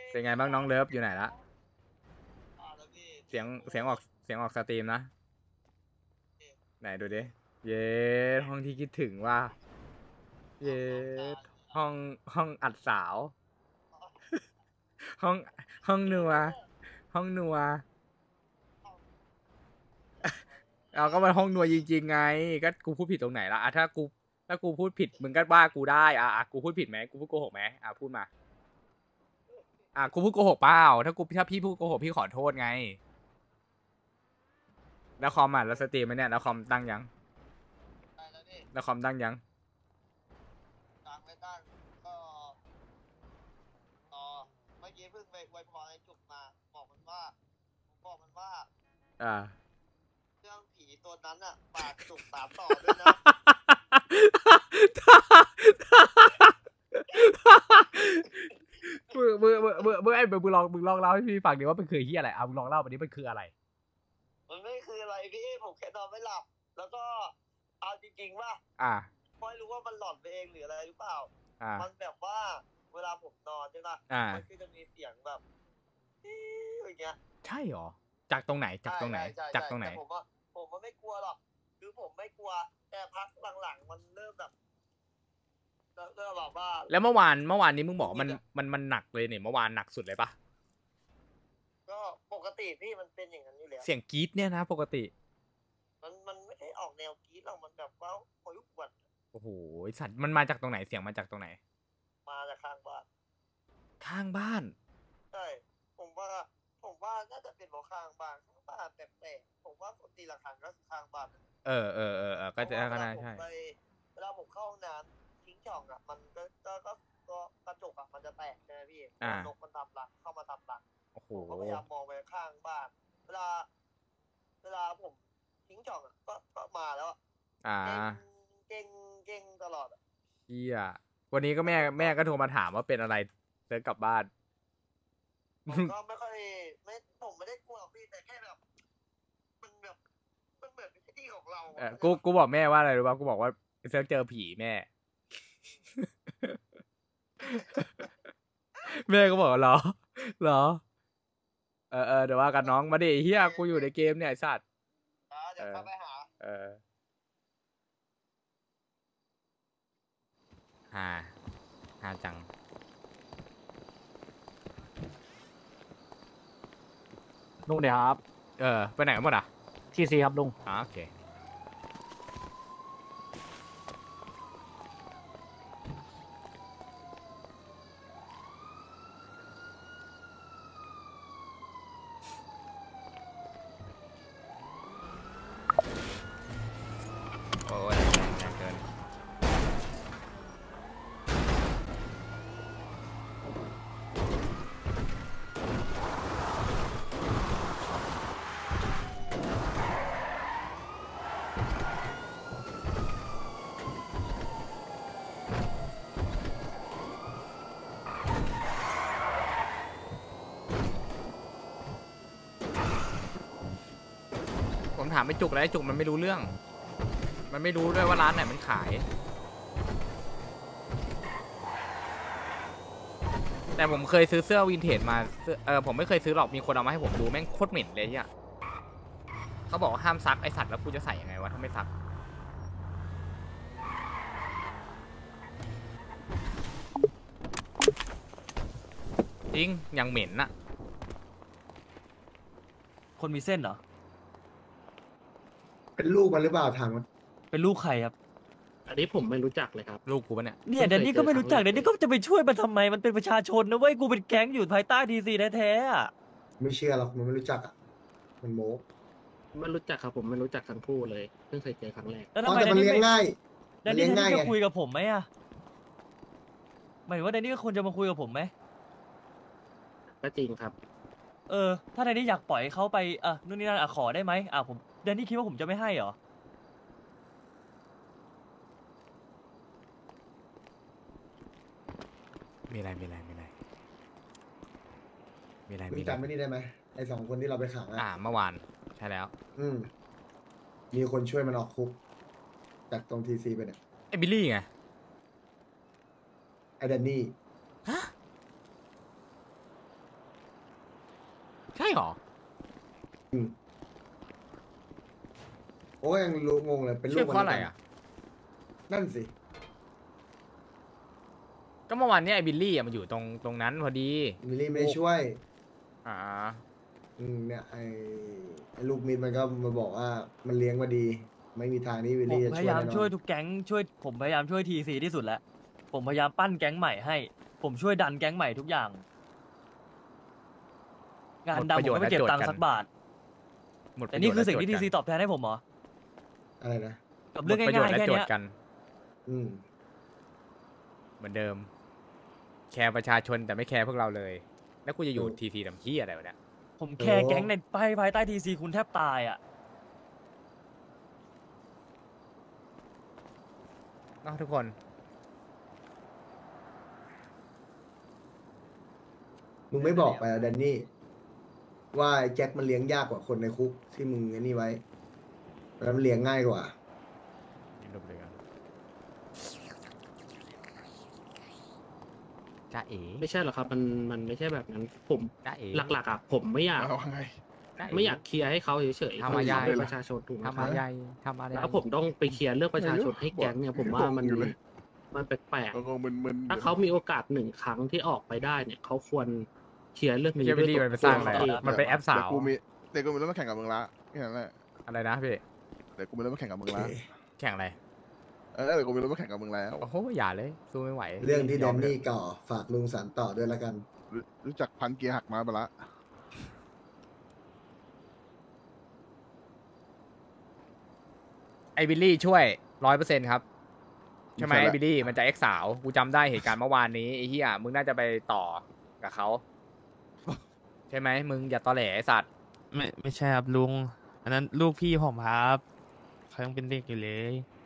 เป็นไงบ้างน้องเลิฟอยู่ไหนละแล้วพี่เสียงออกสตรีมนะไหนดูดิเย้ห้องที่คิดถึงว่าเย้ห้องห้องอัดสาวห้องห้องนัวห้องนัวเอาก็มันห้องนัวจริงๆไงก็กูพูดผิดตรงไหนละอ่ะถ้ากูพูดผิดมึงก็ว่ากูได้อ่ะกูพูดผิดไหมกูพูดโกหกไหมพูดมากูพูดโกหกเปล่าถ้าพี่พูดโกหกพี่ขอโทษไงแล้วคอมแล้วสตรีมไหมเนี่ยแล้วคอมตั้งยังได้แล้วพี่แล้วคอมตั้งยังตั้งไม่ตั้งก็ต่อเมื่อกี้เพิ่งไปไวพรไอ้จุกมาบอกมันว่าอ่าเรื่องผีตัวนั้นอ่ะฝากจุก3ต่อด้วยนะมึงลองเล่าให้พี่ฟังดิว่ามันคือเฮียอะไรมึงลองเล่าวันนี้มันคืออะไรมันไม่คืออะไรพี่ผมแค่นอนไม่หลับแล้วก็เอาจริงๆว่าไม่รู้ว่ามันหลอนไปเองหรืออะไรหรือเปล่ามันแบบว่าเวลาผมนอนใช่ปะมันคือจะมีเสียงแบบอย่างเงี้ยใช่หรอจากตรงไหนจากตรงไหนผมว่าไม่กลัวหรอกคือผมไม่กลัวแต่พักหลังๆมันเริ่มแบบว่าแล้วเมื่อวานนี้มึงบอกมันหนักเลยเนี่ยเมื่อวานหนักสุดเลยปะก็ปกติพี่มันเป็นอย่างนั้นอยู่แล้วเสียงกรี๊ดเนี่ยนะปกติมันไม่ได้ออกแนวกรี๊ดหรอกมันแบบว่าโอยกวนโอ้โหสัตว์มันมาจากตรงไหนเสียงมาจากตรงไหนมาจากข้างบ้านใช่ผมว่าน่าจะเป็นเพราะข้างบ้านแปลกๆผมว่าคนตีละครั้งก็คือข้างบ้านก็จะก็ได้ใช่เวลาผมเข้าห้องน้ำทิ้งช่องอ่ะมันก็กระจกอ่ะมันจะแตกใช่ไหมพี่นกมันทำรังเข้ามาทำรังโอ้โหผมก็พยายามมองไปข้างบ้านเวลาผมทิ้งช่องอ่ะก็มาแล้วเก่งตลอดเฮียวันนี้ก็แม่ก็โทรมาถามว่าเป็นอะไรเธอกลับบ้านผมก็ไม่ค่อยผมไม่ได้กลัวหรอกพี่แต่แค่แบบมันแบบมันเหมือนเป็นที่ของเรากูบอกแม่ว่าอะไรรู้ป่ะกูบอกว่าเซิร์ฟเจอผีแม่ แม่ก็บอกเหรอเดี๋ยวว่ากันน้องมาดิเฮียกูอยู่ในเกมเนี่ยไอ้สัตว์เดี๋ยวเข้าไปหาฮาจังลุงเดี๋ยวครับไปไหนกันหมดทีซีครับลุงโอเคโอ้ยแรงเกินผมถามไอ้จุกแล้วไอ้จุกมันไม่รู้เรื่องมันไม่รู้ด้วยว่าร้านไหนมันขายแต่ผมเคยซื้อเสื้อวินเทจมาผมไม่เคยซื้อหรอกมีคนเอามาให้ผมดูแม่งโคตรเหม็นเลยอ่ะเขาบอกว่าห้ามซักไอสัตว์แล้วกูจะใส่ยังไงวะถ้าไม่ซักจริงยังเหม็นอะคนมีเส้นเหรอเป็นลูกมันหรือเปล่าถามมันเป็นลูกใครครับอันนี้ผมไม่รู้จักเลยครับลูกกูปะเนี่ยเนี่ยเดนนี่ก็ไม่รู้จักเดนนี่ก็จะไปช่วยมันทำไมมันเป็นประชาชนนะเว้ยกูเป็นแก๊งอยู่ภายใต้ทีซีแท้ๆอ่ะไม่เชื่อหรอกมันไม่รู้จักอ่ะมันโม้ไม่รู้จักครับผมไม่รู้จักทั้งคู่เลยเพิ่งเคยเจอครั้งแรกแล้วทำไมแต่มันเลี้ยงง่ายเดนนี่จะคุยกับผมไหมอ่ะหมายถึงว่าเดนนี่ก็ควรจะมาคุยกับผมไหมก็จริงครับถ้าเดนนี่อยากปล่อยเขาไปนู่นนี่นั่นขอได้ไหมผมเดนนี่คิดว่าผมจะไม่ให้เหรอมีอะไรมึงจำไม่นี่ได้ไหมไอ้2 คนที่เราไปขังเมื่อวานใช่แล้วมีคนช่วยมันออกคุกจากตรงทีซีไปเนี่ยไอ้บิลลี่ไงไอ้แดนนี่ฮะใช่หรอโอ้ยยังรู้งงเลยเป็นลูช่วยกเพราะอะไรอ่ะนั่นสิก็เมื่อวานเนี้ยไอ้บิลลี่อ่ะมันอยู่ตรงนั้นพอดีมิลลี่ไม่ได้ช่วยอ่าเนี่ยไอ้ลูกมิดมันก็มาบอกว่ามันเลี้ยงมาดี ไม่มีทางที่วิลผมลี่จะพช่วยยายามแน่นอนช่วยทุกแก๊งผมพยายามช่วยทีซีที่สุดแล้ว ผมพยายามปั้นแก๊งใหม่ให้ ผมช่วยดันแก๊งใหม่ทุกอย่าง งานดำผมก็ไม่เก็บตังค์สักบาทหมดปแต่ระโยนี่ชน์คือสิ่งและที่โจทีทย์ซีกันตอบแทนให้ผมเหรออะไรนะกับหมเรื่อดงประโยชง่ายน์ๆและแค่โจทเนี้ยย์กันอืมเหมือนเดิม แคร์ประชาชนแต่ไม่แคร์พวกเราเลย แล้วกูจะอยู่ทีซีทำขี้อะไรวะเนี่ยผมแค่แก๊งในภายใต้ทีซีคุณแทบตายอ่ะเนาะทุกคนมึงไม่บอกไปอะแดนนี่ ว่าไอ้แจ็คมันเลี้ยงยากกว่าคนในคุกที่มึงไอ้นี่ไว้แล้วมันเลี้ยงง่ายกว่าจ้าเอ๋ไม่ใช่หรอกครับ มันไม่ใช่แบบนั้น ผมจ้าเอ๋หลักๆอ่ะผมไม่อยากเอาไงจ้เไม่อยากเคลียร์ให้เขาเฉยๆทำไมเขายายเป็นประชาชนถูกไหมทำครัมาบใหญ่ทำมาใหญ่แล้วผมต้องไปเคลียร์เรื่องประชาชนให้แก๊งเนี่ยผมว่ามันอยู่เลยมันแปลกแล้วก็มึนๆถ้าเขามีโอกาส1 ครั้งที่ออกไปได้เนี่ยเขาควรเคลียร์เรื่องไม่นี้ใช่บิลลี่มันไปสร้างอะไรตัวเอะมันเป็นแอปสาวเดี๋ยวกูมีเรื่องมาแข่งกับมึงละแค่นั้นแหละอะไรนะพี่เดี๋ยวกูมีเรื่องมาแข่งกับมึงละแข่งอะไรเดี๋ยวกูมีเรื่องมาแข่งกับมึงแล้วโอ้โหอย่าเลย สู้ไม่ไหวเรื่องที่แดยมนเลยนี่ก่อฝากลุงสานต่อด้วยละกันรู้จักพันเกียร์หักมาปะละไอ้บิลลี่ช่วย 100%ครับ ใช่ไหมไอ้บิลลี่มันจะเอ็กสาว กูจำได้เหตุการณ์เมื่อวานนี้ไอ้เหี้ยมึงน่าจะไปต่อกับเขา ใช่ไหมมึงอย่าตอแหลไอ้สัตว์ไม่ใช่ครับลุง อันนั้นลูกพี่ผมครับเขายังเป็นเด็กอยู่เลย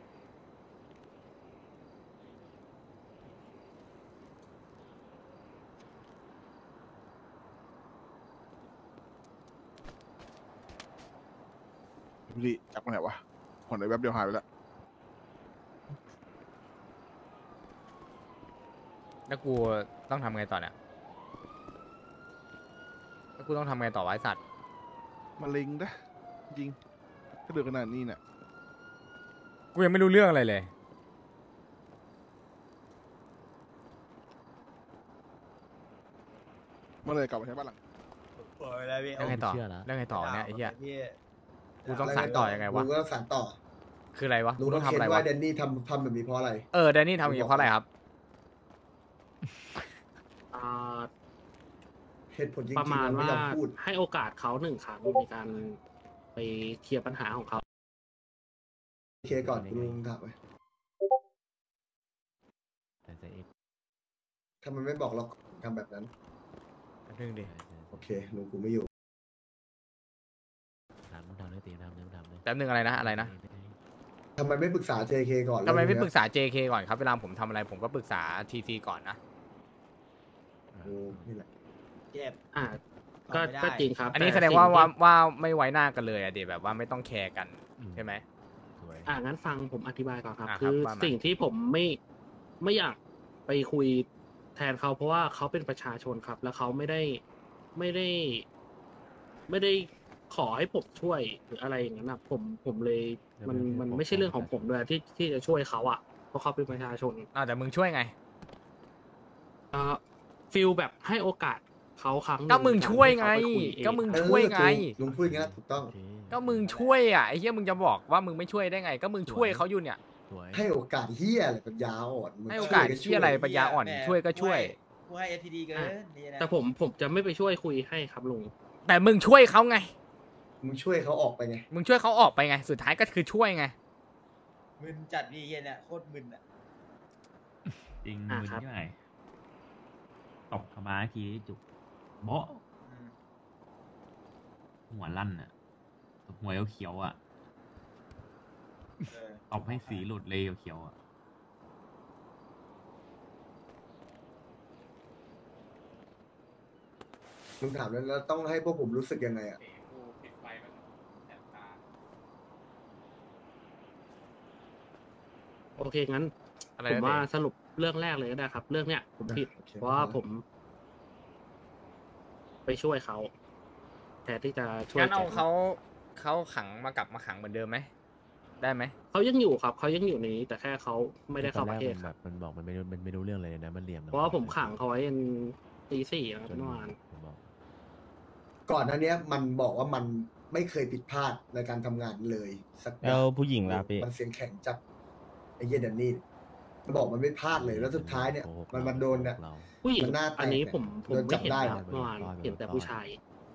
พี่จับมาไหนวะผ่อนในแว็บเดียวหายไปแล้วแล้วกูต้องทำไงต่อเนี่ย แล้วกูต้องทำไงต่อวะไอ้สัตว์มาลิงนะจริงถ้าเดือดขนาดนี้เนี่ยกูยังไม่รู้เรื่องอะไรเลยเมื่อไรกลับมาใช้บ้านหลังปล่อยแล้วพี่แล้วไงต่อเชื่อแล้วแล้วไงต่อเนี่ยไอ้เหี้ยพี่กูต้องสานต่อยังไงวะลุงก็สานต่อคืออะไรวะลุงกูต้ต้ออง งเค้ทำอะไรนว่าวะแดนนี่ทำแบบนี้เพราะอะไรแดนนี่ทำอย่างนี้เพราะอะไรครับอ่าเหตุผลจริงประๆมาณมันไม่ว่ายอมพูดให้โอกาสเขา1 ครั้งในการไปเคลียร์ปัญหาของเขาโอเคก่อนคุณลุงถามไปทำไมไม่บอกเราทำแบบนั้นเรื่องดิโอเคลุงกูไม่อยู่แป๊บนึงอะไรนะอะไรนะทำไมไม่ปรึกษา JK ก่อนทำไมไม่เองปรึกษา JK ก่อนครับ เวลาผมทำอะไรผมก็ปรึกษา TT ก่อนนะโอ้นี่แหละเจ็บอ่า ก็ไม่ได้ก็จริงครับอันนี้ต่แสดงว่าสิ่ที่ว่าไม่ไว้หน้ากันเลยอะเดี๋ยวแบบว่าไม่ต้องแคร์กันใช่ไหมงั้นฟังผมอธิบายก่อนครับอ่ะครับคือว่ามาสิ่งที่ผมไม่อยากไปคุยแทนเขาเพราะว่าเขาเป็นประชาชนครับ แล้วเขาไม่ได้ขอให้ผมช่วยหรืออะไรอย่างนั้นนะผมเลยมันไม่ใช่เรื่องของผมด้วยที่จะช่วยเขาอ่ะเพราะเขาเป็นประชาชนแต่มึงช่วยไงฟิลแบบให้โอกาสเขาครั้งหนึ่ก็มึงช่วยไงให้เขาปคุยเองก็มึงเออช่วยไงถูกลุงพูดอย่างนั้นถูกต้องก็มึงช่วยอ่ะไอ้เหี้ยมึงจะบอกว่ามึงไม่ช่วยได้ไง ก็มึงช่วยเขาอยู่เนี่ยให้โอกาสเฮียอะไรปัญญาอ่อนมึงให้โอกาสช่วยเชี่ยอะไรปัญญาอ่อนแหมช่วยก็ช่วยกูให้ FTD เกินนี่นะแต่ผมจะไม่ไปช่วยคุยให้ครับลุงแต่มึงช่วยเขาไงมึงช่วยเขาออกไปไงมึงช่วยเขาออกไปไง สุดท้ายก็คือช่วยไงมึนจัดดีเย็นเนี่ยโคตรมึนอ่ะจริงอ่ะมึนครับที่ไหนตบขมาทีจุกโบ๊ะอืมหัวลั่นอ่ะหัวเขียวๆอ่ะเออตบให้สีหลุดเลยเขียวๆอ่ะมึงถามแล้วต้องให้พวกผมรู้สึกยังไงอ่ะโอเคงั้นอะไรผมนะว่าเดชสรุปเรื่องแรกเลยก็ได้ครับ เรื่องเนี้ยผมผิดโอเคเพราะว่าผม ไปช่วยเขาแทนที่จะช่วยงั้นเอาแก๊งเขาขังมากลับมาขังเหมือนเดิมไหมได้ไหมเขายังอยู่ครับเขายังอยู่ในนี้แต่แค่เขาไม่ได้เข้าประเทศตอนคแรรับกมันบอกมันไม่รู้เรื่องเลยนะมันเหลี่ยมเพราะว่าผมขังเขาไว้ยันตีสี่นะครับจนเมื่อวานผมบอกก่อนหน้าเนี้ยมันบอกว่ามันไม่เคยผิดพลาดในการทำงานเลยสักอแล้ย่างวผู้หญิงล่ะพี่มันเสียงแข็งจัดไอ้เหี้ยแดนนี่มันบอกมันไม่พลาดเลยแล้วสุดท้ายเนี่ย มันมาโดนเนี่ยเราผู้หญิงมันหน้าแตกอันนี้เนี่ยผมโดนจัไม่บเห็นได้นะครับเมื่อวานเห็นแต่ผู้ชาย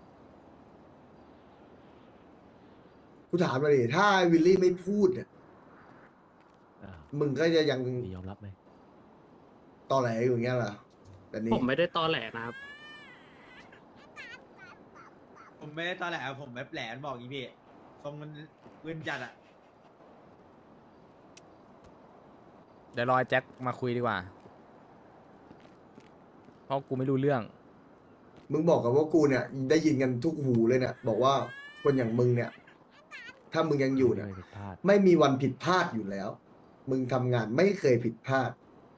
กูถามเลยดิถ้าวิลลี่ไม่พูดเนี่ยอ้าวมึงก็จะยังมียอมรับไหมตอแหลอยู่อย่างเงี้ยเหรอแดนนี่ผมไม่ได้ตอแหลนะครับผมไม่ได้ตอนแหลผมแบบแหลมบอกอีพี่ทรงมันเว้นจัดอะเดี๋ยวรอแจ็คมาคุยดีกว่าเพราะกูไม่รู้เรื่องมึงบอกกับว่ากูเนี่ยได้ยินกันทุกหูเลยเนี่ยบอกว่าคนอย่างมึงเนี่ย ถ้ามึงยังอยู่เนี่ยไม่ผิดพลาดไม่มีวันผิดพลาดอยู่แล้ว มึงทำงานไม่เคยผิดพลาด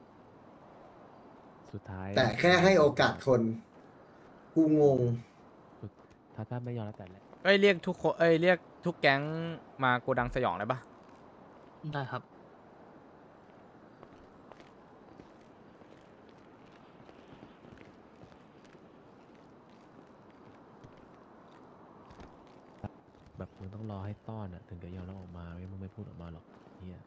สุดท้ายแต่แค่ให้โอกาสคน กูงงถ้าไม่ยอมรับแต่แรกเอ้ยเรียกทุกคนเอ้ยเรียกทุกแก๊งมาโกดังสยองเลยปะได้ครับแบบมึงต้องรอให้ต้อนอ่ะถึงจะยอมรับออกมาไม่มึงไม่พูดออกมาหรอกเฮีย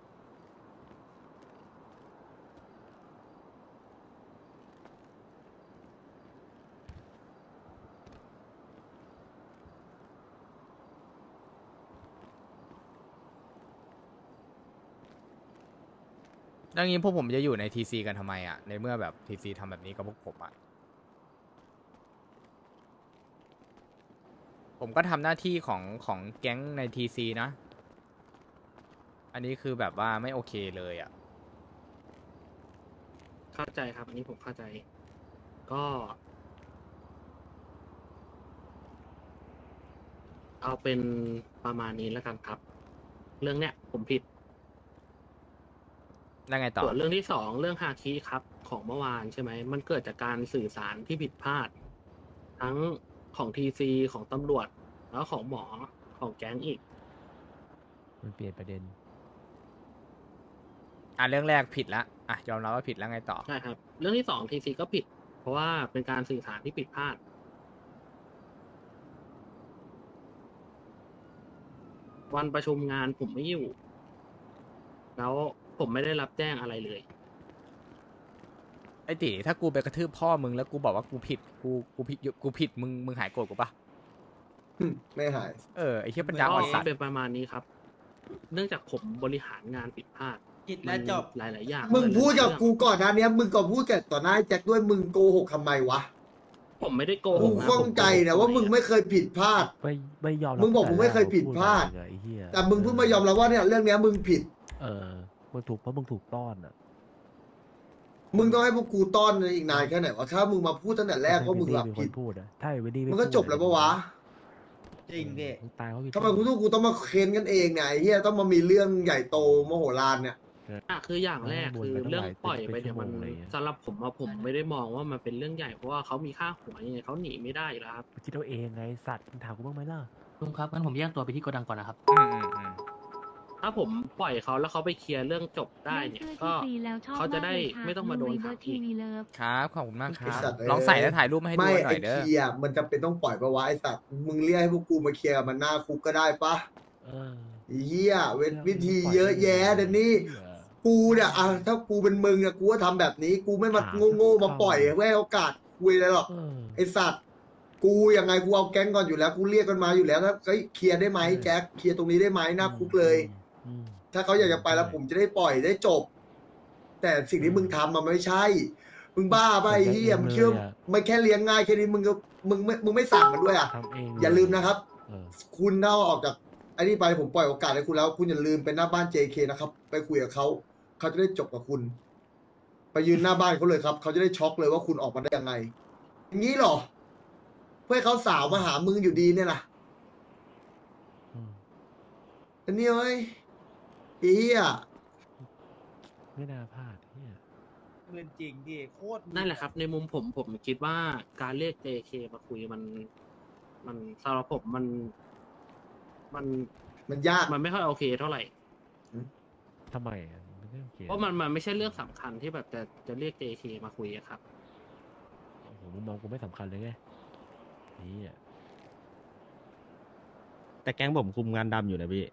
ดังนี้พวกผมจะอยู่ในทีซีกันทำไมอ่ะในเมื่อแบบทีซีทำแบบนี้กับพวกผมอ่ะผมก็ทำหน้าที่ของแก๊งในทีซีนะ อันนี้คือแบบว่าไม่โอเคเลยอ่ะเข้าใจครับ อันนี้ผมเข้าใจ ก็ เอาเป็นประมาณนี้แล้วกันครับ เรื่องเนี้ยผมผิดแล้วไงต่อส่วนเรื่องที่สองเรื่องฮาคิครับของเมื่อวานใช่ไหมมันเกิดจากการสื่อสารที่ผิดพลาด ทั้งของทีซีของตำรวจ แล้วของหมอของแก๊งอีกมันเปลี่ยนประเด็นอ่ะเรื่องแรกผิดละอ่ะยอมรับว่าผิดแล้วไงต่อใช่ครับ เรื่องที่สองทีซีก็ผิด เพราะว่าเป็นการสื่อสารที่ผิดพลาด วันประชุมงานผมไม่อยู่ แล้วผมไม่ได้รับแจ้งอะไรเลยไอ้ตีถ้ากูไปกระทืบพ่อมึงแล้วกูบอกว่ากูผิดกูผิดมึงหายโกรธกูปะไม่หายไอ้เหี้ยปัญญาอ่อนสัตว์เป็นประมาณนี้ครับ เนื่องจากผมบริหารงานผิดพลาดกินและจบหลาย ๆ อย่างมึงพูดกับกูก่อนหนะเนี้ยมึงก็พูดกับต่อหน้าไอ้แจ็คด้วยมึงโกหกทำไมวะผมไม่ได้โกหกูกนะข้องใจนะว่ามึงไม่เคยผิดพลาดไม่ยอมรับมึงบอกมึงไม่เคยผิดพลาดพูอะไรไอ้เหี้ยแต่มึงเพิ่งมายอมรับว่าเนี่ยเรื่องเนี้ยมึงผิดมึงถูกเพราะมึงถูกต้อนอ่ะมึงต้องให้พวกกูต้อนอีกนานแค่ไหนวะถ้ามึงมาพูดตั้งแต่แรกว่ามึงหลับผิดพูดอ่ะถ้าไอ้เวดดี้มันก็จบแล้วปะวะจริงพี่มึงตายเพราะทำไมกูต้องมาเค้นกันเองเนี่ยไอ้เฮียต้องมามีเรื่องใหญ่โตมโหฬารเนี่ยคืออย่างแรกคือเรื่องปล่อยไปเนี่ยมันสำหรับผมว่าผมไม่ได้มองว่ามันเป็นเรื่องใหญ่เพราะว่าเขามีค่าหัวยังไงเขาหนีไม่ได้อยู่แล้วครับคิดเอาเองไงสัตว์มึงถามกูบ้างไหมล่ะลุงครับงั้นผมแยกตัวไปที่โกดังก่อนนะครับถ้าผมปล่อยเขาแล้วเขาไปเคลียร์เรื่องจบได้เนี่ยก็เขาจะได้ไม่ต้องมาโดนขังอีกครับขอบคุณมากคไอ้รับสัตว์เอ้ยลองใส่แล้วถ่ายรูปมาให้ดูไม่หน่ไอ้อยเด้อเคลียร์มันจำเป็นต้องปล่อยปะวะไอ้สัตว์มึงเรียกให้พวกกูมาเคลียร์มันหน้าคุกก็ได้ปะไอ้เฮียวิธีเยอะแยะเดี๋ยวนี้กูเนี่ยอ่ะถ้ากูเป็นมึงอะกูก็ทำแบบนี้ กูไม่มาโง่ๆมาปล่อยให้โอกาสคุยอะไรหรอกไอ้สัตว์กูยังไงกูเอาแก๊งก่อนอยู่แล้วกูเรียกกันมาอยู่แล้วถ้าเคลียร์ได้ไหมแจ็คเคลียร์ตรงนี้ได้ไหมหน้าคุกเลย ถ้าเขาอยากจะไปแล้วผมจะได้ปล่อยได้จบ แต่สิ่งที่มึงทำมันไม่ใช่ มึงบ้าไปเฮียมึงเชื่อไม่แค่เลี้ยงง่ายแค่นี้มึงไม่สั่งมันด้วยอ่ะทำเองอย่าลืมนะครับ คุณถ้าออกจากไอ้นี่ไปผมปล่อยโอกาสให้คุณแล้ว คุณอย่าลืมไปหน้าบ้าน JK นะครับ ไปคุยกับเขาเขาจะได้จบกับคุณ ไปยืนหน้าบ้านเขาเลยครับเขาจะได้ช็อกเลยว่าคุณออกมาได้ยังไง อย่างนี้เหรอ เพื่อให้เขาสาวมาหามึงอยู่ดีเนี่ยนะอันนี้เว้ยเฮียไม่น่าพลาดเฮียเงินจริงพี่โคตรนั่นแหละครับ ในมุมผมคิดว่าการเรียก JK มาคุยมันมันสำหรับผมมันมันยากมันไม่ค่อยโอเคเท่าไหร่ทำไมอ่ะมันไม่โอเคเพราะมันไม่ใช่เรื่องสำคัญที่แบบจะเรียก JK มาคุยอะครับโอ้โหมุมมองกูไม่สำคัญเลยไงนี่อ่ะแต่แก๊งผมคุมงานดำอยู่นะพี่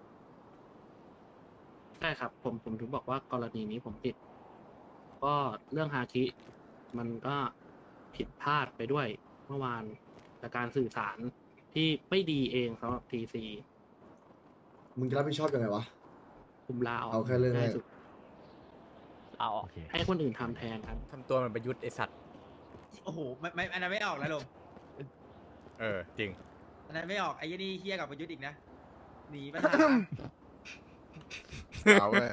ใช่ครับ ผมถึงบอกว่ากรณีนี้ผมผิด ก็เรื่องฮาคิมันก็ผิดพลาดไปด้วยเมื่อวานจากการสื่อสารที่ไม่ดีเองสำหรับ TC มึงจะรับผิดชอบยังไงวะคุมลาออกเอาแค่เรื่องแรกง่ายสุดเอาออกโอเคให้คนอื่นทำแทนครับทำตัวมันประยุทธ์ไอสัตว์โอ้โหไม่อันนั้นไม่ออกแล้วลุงจริงอันนั้นไม่ออกไอ้ยี่นี่เฮี้ยกับประยุทธ์อีกนะหนีปัญหาเอาเว้ย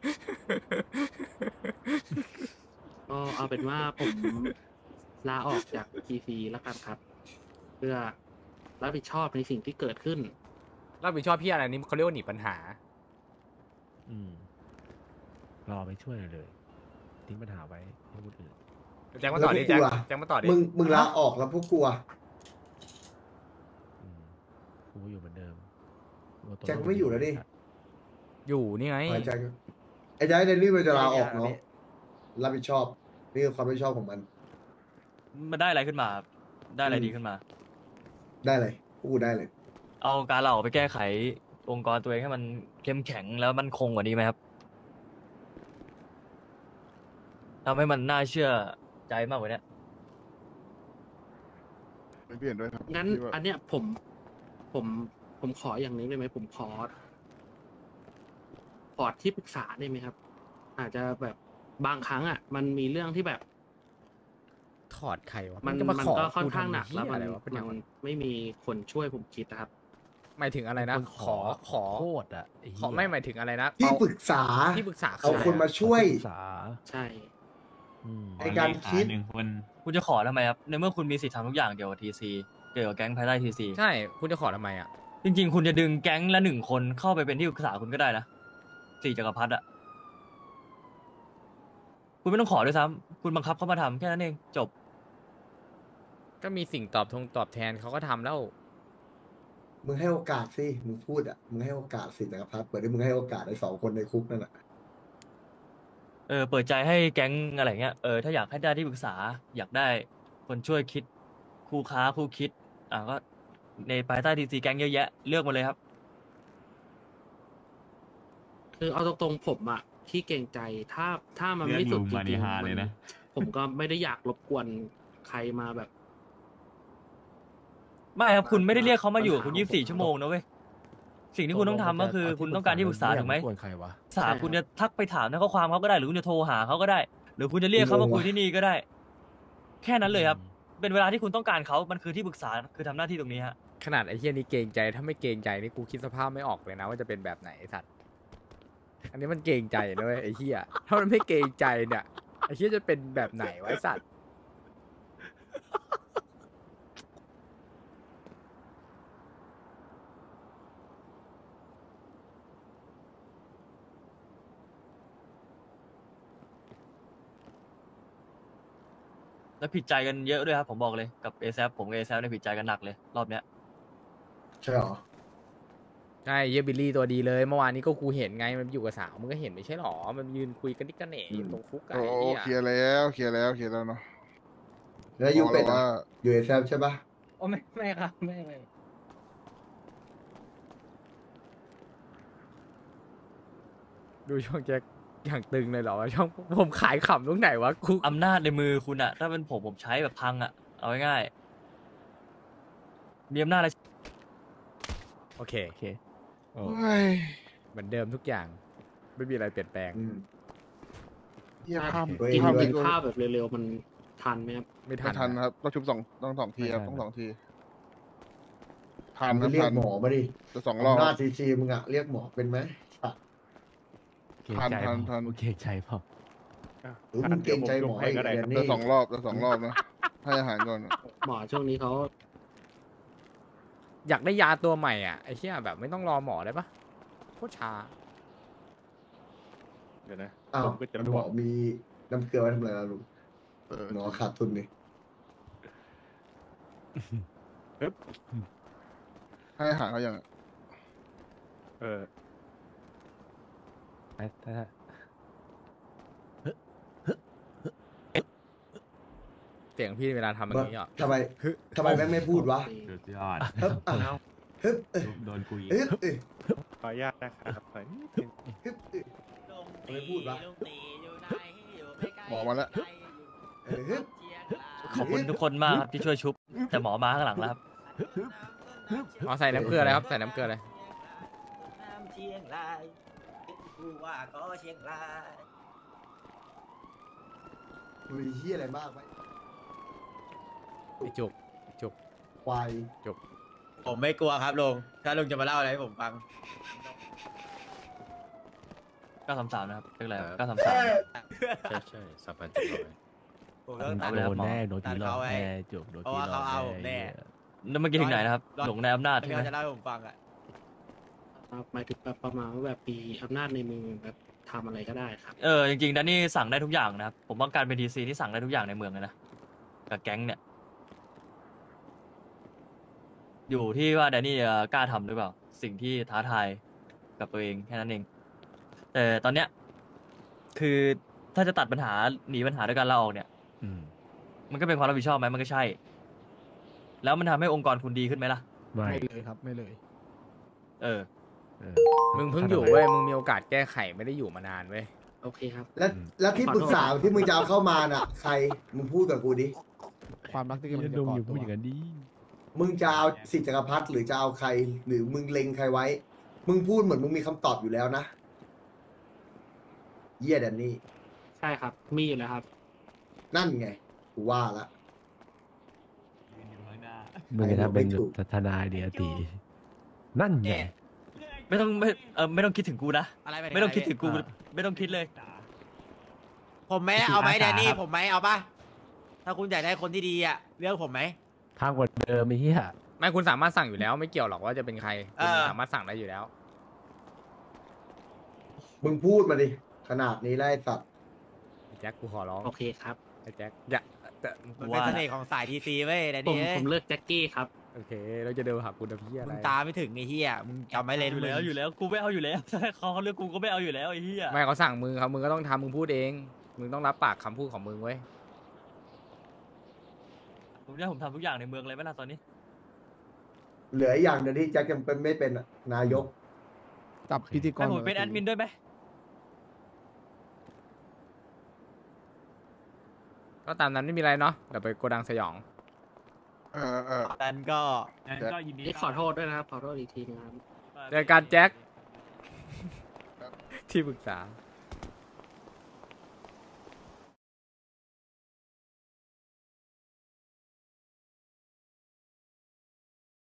ก็เอาเป็นว่าผมลาออกจาก TC แล้วกันครับ เพื่อรับผิดชอบในสิ่งที่เกิดขึ้นรับผิดชอบพี่อะไรนี่เขาเรียกว่าหนีปัญหาอืมรอไปช่วยเลย ทิ้งปัญหาไว้ให้คนอื่นแจ็คมาต่อดิแจ็คแจ็คมาต่อดิมึงลาออกแล้วพวกกูอะอืมกูอยู่เหมือนเดิมตัวตนแจ็คไม่อยู่แล้วดิอยู่นี่ไงไอ้แจ็คไอ้แจ็คเดนนี่มันจะลาออกเนาะรับผิดชอบนี่คือความรับผิดชอบของมันมันได้อะไรขึ้นมาครับได้อะไรดีขึ้นมาได้เลยพวกกูได้เลยเอาการเราออกไปแก้ไของค์กรตัวเองให้มันเข้มแข็งแล้วมันคงกว่านี้ไหมครับทำให้มันน่าเชื่อใจมากกว่านี้ไม่เปลี่ยนด้วยครับงั้นพี่ว่าอันเนี้ยผมขออย่างนึงได้ไหมผมขอพอร์ตที่ปรึกษาได้ไหมครับ อาจจะแบบบางครั้งอ่ะ มันมีเรื่องที่แบบถอดใครวะมันจะมาขอก็ค่อนกูข้างทำหนักแล้วเหี้ยอะไรวะเป็นอย่างมันไม่มีคนช่วยผมคิดนะครับหมายถึงอะไรนะคนขอโคตรอ่ะไอ้ขเหี้อย ไม่หมายถึงอะไรนะที่เอาปรึกษาที่ปรึกษาเอาใรคนมาอะช่วยที่ปรึกษาใช่อืมในการคิดหนึ่งคนคุณจะขอทำไมครับในเมื่อคุณมีสิทธิ์ทำทุกอย่างเกี่ยวกับ TC เกี่ยวกับแก๊งภายใต้ TC ใช่คุณจะขอทำไมอ่ะจริงๆ คุณจะดึงแก๊งละ1 คนเข้าไปเป็นที่ปรึกษาคุณก็ได้นะ4 จักรพรรดิอะคุณไม่ต้องขอด้วยซ้ำคุณบังคับเขามาทำแค่นั้นเองจบก็มีสิ่งตอบแทนเขาก็ทำแล้วมึงให้โอกาสสิมึงพูดอ่ะมึงให้โอกาสสิจักรพรรดิเปิดให้มึงให้โอกาสไอ้2 คนในคุกนั่นแหละเปิดใจให้แก๊งอะไรเงี้ยถ้าอยากให้ได้ที่ปรึกษา อยากได้คนช่วยคิดคู่ค้าคู่คิดก็ในภายใต้ TC แก๊งเยอะแยะเลือกมาเลยครับคือเอาตรงๆผมอะที่เกรงใจถ้ามันไม่สุดจเลือดลุงมานิริงฮาๆเลยนะผมก็ไม่ได้อยากรบกวนใครมาแบบไม่ครับคุณไม่ได้เรียกเขามาอยู่กับคุณปัญหา 24 ชั่วโมงนะเว้ยสิ่งที่คุณต้องทำก็คือคุณต้องการที่ปรึกษาถูกไหมกวนใครวะปรึกษาคุณจะทักไปถามในข้อความเขาก็ได้หรือคุณจะโทรหาเขาก็ได้ หรือคุณจะเรียกเขามาคุยที่นี่ก็ได้ แค่นั้นเลยครับ เป็นเวลาที่คุณต้องการเขามันคือที่ปรึกษาคือทำหน้าที่ตรงนี้ฮะขนาดไอ้เฮียนี่เกรงใจถ้าไม่เกรงใจนี่กูคิดสภาพไม่ออกเลยนะว่าจะเป็นแบบไหนไอ้สัตว์อันนี้มันเกรงใจนะเว้ยไอ้เฮียถ้ามันไม่เกรงใจเนี่ยไอ้เฮียจะเป็นแบบไหนวะไอ้สัตว์แล้วผิดใจกันเยอะด้วยครับผมบอกเลยกับเอซผมกับเอซเนี่ยผิดใจกันหนักเลยรอบเนี้ยใช่หรอใช่เฮียบิลลี่ตัวดีเลยเมื่อวานนี้ก็กูเห็นไงมันอยู่กับสาวมึงก็เห็นไม่ใช่หรอมันยืนคุยกันนิกกันเหน่อยู่ตรงคุกไอ้โอ้เหี้ยเคลียร์แล้วเนาะแล้วยูเป็ดบอกอะว่ายูเอแซใช่ปะโอ้ไม่ครับไม่ดูช่องแจ็คอย่างตึงเลยเหรอวะช่องผมขายขำตรงไหนวะกูอำนาจในมือคุณอะถ้าเป็นผมใช้แบบพังอะเอาง่ายๆมีอำนาจอะไรโอเคโอเคโอ้ยเหมือนเดิมทุกอย่าง ไม่มีอะไรเปลี่ยนแปลงเยี่ยถ้าภาพกินภาพกิดีนข้าวแบบเร็วๆมันทันไหมครับไม่ทัไม่นทันนะครับต้องชุบต้องสองทีครับไม่ทันต้อง2 ทีทันมึครังบเรียทักนหมอมาดิจะ2 รอบหน้าทีซีมึงอะเรียกหมอเป็นไหมสัตว์เกรงใจทันเปล่ากูเกรงใจเปล่าหรือมึงเกรงใจหมออีกเดือนจะนี้ 2 รอบนะให้อาหารก่อนหมอช่วงนี้เขาอยากได้ยาตัวใหม่อ่ะไอ้เหี้ยแบบไม่ต้องรอหมอได้ปะโคตรช้าเดี๋ยวนะอ้าวผมก็จะหมอมีน้ำเกลือไว้ทำอะไรล่ะลุงเออหมอขาดทุนนี่เให้อาหารเขาอย่างถ้าเสียงพี่เวลาทำแบบนี้อ่ะทำไมแม่งไม่พูดวะสุดยอดฮึบฮึบโดนคุยฮึบขออนุญาตนะครับขอนิดนึงฮึบไม่พูดวะบอกมาแล้วฮึบขอบคุณทุกคนมากครับที่ช่วยชุบ แต่หมอมาข้างหลังแล้วครับเอาใส่น้ำเกลืออะไรครับใส่น้ำเกลืออะไรเชียงรายผู้ว่าก็เชียงรายคุยเฮียอะไรมากไหมไอ้จุกจุกควายจุกผมไม่กลัวครับลุงถ้าลุงจะมาเล่าอะไรให้ผมฟัง 933นะครับเรียกอะไร933 ใช่3,700 ผมต้องเอาตัดไปเลยครับโดนแน่โดนตัทีดหลอกเขาไว้แน่จุกโดนเพราะทีว่าหลเขาอกเอาผมแน่แล้วเมื่อกี้ถึงไหนนะครับ หลงในอำนาจที่ใช่ไหมเขาจะเล่าให้ผมฟังอ่ะครับหมายถึงแบบประมาณว่าแบบมีอำนาจในมือแบบทำอะไรก็ได้ครับจริงๆแดนนี่สั่งได้ทุกอย่างนะครับ ผมว่าการเป็นดีซีที่สั่งได้ทุกอย่างในเมืองเลยนะ กับแก๊งเนี่ย อยู่ที่ว่าแดนนี่จะกล้าทำหรือเปล่า สิ่งที่ท้าทายกับตัวเองแค่นั้นเอง แต่ตอนเนี้ยคือถ้าจะตัดปัญหาหนีปัญหาด้วยการลาออกเนี่ยอืมมันก็เป็นความรับผิดชอบไหมมันก็ใช่ แล้วมันทำให้องค์กรคุณดีขึ้นไหมล่ะไม่เลยครับไม่เลยเออมึงเพิ่งอยู่เว้ยมึงมีโอกาสแก้ไขไม่ได้อยู่มานานเว้ยโอเคครับแล้วที่ปรึกษาที่มึงจะเอาเข้ามาน่ะ ใครมึงพูดกับกูดิความรักที่กำลังจะจะดมก่ออยู่ตัพูดวอย่างนั้นดิมึงจะเอาสิทธิจักรพรรดิหรือจะเอาใคร หรือมึงเล็งใครไว้ มึงพูดเหมือนมึงมีคำตอบอยู่แล้วนะเยี่ยแดนนี่ใช่ครับ มีอยู่แล้วครับนั่นไงกูว่าละมึงจะทำเป็นไม่ถูกทนายเดียตีนั่นไงไม่ต้องคิดถึงกูนะอะไรไปไม่ต้องคิดถึงกู ไม่ต้องคิดเลยผมไหมเอาไหมแดนนี่ผมไหมเอาปะถ้าคุณอยากได้คนที่ดีอ่ะเลือกผมไหมทางกว่าเดิมไอ้เหี้ยไม่คุณสามารถสั่งอยู่แล้วไม่เกี่ยวหรอกว่าจะเป็นใครคุณเออสามารถสั่งได้อยู่แล้วมึงพูดมาดิ ขนาดนี้ไล่สัตว์ไอ้แจ็คกูขอร้องโอเคครับไอ้แจ็คอย่าแต่มันเป็นเสน่ห์ของสายทีซีเว้ยแดนผมนี่ผมเลือกแจ็คกี้ครับโอเคเราจะเดินหาคุณนะพี่อะไรมึงตาไม่ถึงไอ้เหี้ยมึงจำไม่เล่นอยู่แล้วมึงอยู่แล้ว กูไม่เอาอยู่แล้ว ถ้าเขาเลือกกูก็ไม่เอาอยู่แล้วไอ้เหี้ยไม่เขาสั่งมึงครับมึงก็ต้องทำมึงพูดเองมึงต้องรับปากคำพูดของมึงเว้ยผมทำทุกอย่างในเมืองเลยไหมล่ะตอนนี้เหลืออย่างเดียวที่แจ็คยังเป็นไม่เป็นอะนายกจับพิธีกรให้ผมเป็นแอดมินด้วยไหมก็ตามนั้นไม่มีอะไรเนาะเดี๋ยวไปโกดังสยองดันก็ก็ยินดีนี่ขอโทษด้วยนะครับ ขอโทษอีกทีนะครับเจอกันแจ็คที่ปรึกษา